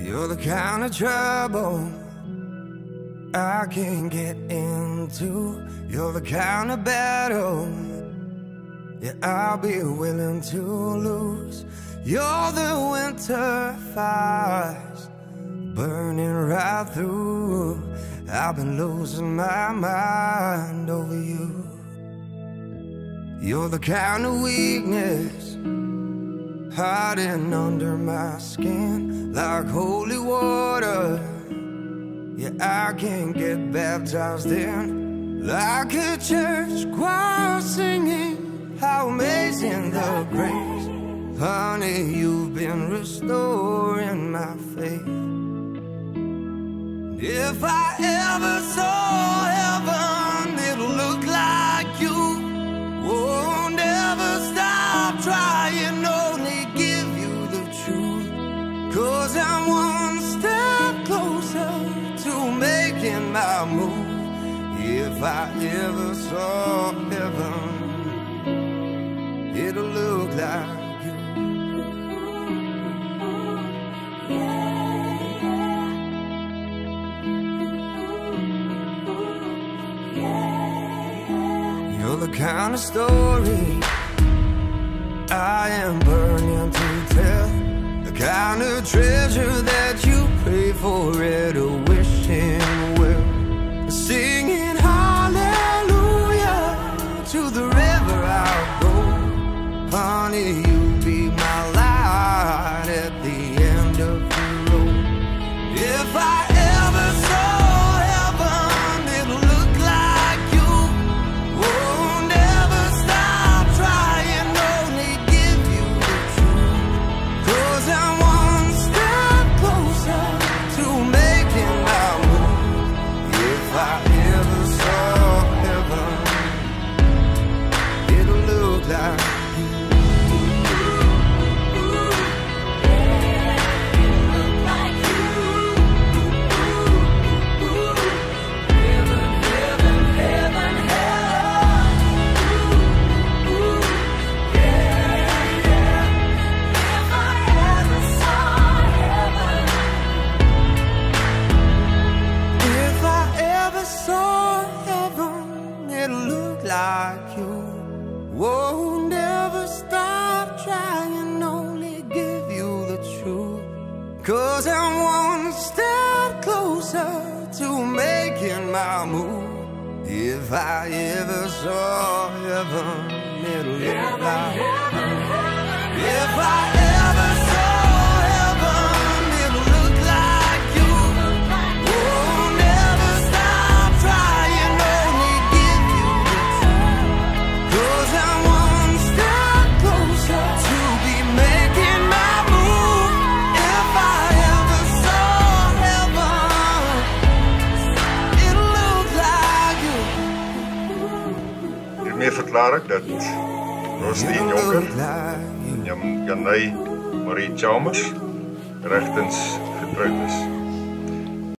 You're the kind of trouble I can't get into. You're the kind of battle, yeah, I'll be willing to lose. You're the winter fires burning right through. I've been losing my mind over you. You're the kind of weakness hiding under my skin like holy water. Yeah, I can't get baptized in, like a church choir singing how amazing the grace. Honey, you've been restoring my faith. If I ever saw heaven, it'll look like you. Won't ever stop trying, only give you the truth. 'Cause I'm one step closer to making my move. If I ever saw heaven, it'll look like you. You're the kind of story I am burning to tell, the kind of treasure that you pray for at a wishing well, singing hallelujah to the river I'll go. Honey, you'll be my light at the end of the road. If I ever saw heaven, it'll look like you. Won't ever stop trying, only give you the truth. 'Cause I'm one step closer to making my move. If I ever saw heaven, it'll look like you. Like you, won't ever stop trying, only give you the truth. 'Cause I'm one step closer to making my move. If I ever saw heaven, it'll look like you. If I ever saw heaven, it'll look like you. Won't ever stop trying, only give you the truth. 'Cause I'm one step closer to be making my move. If I ever saw heaven, it'll look like you. Hiermee verklaar ik dat Roslien Jonker en Janay Marie Chalmers rechtens getrouwd is.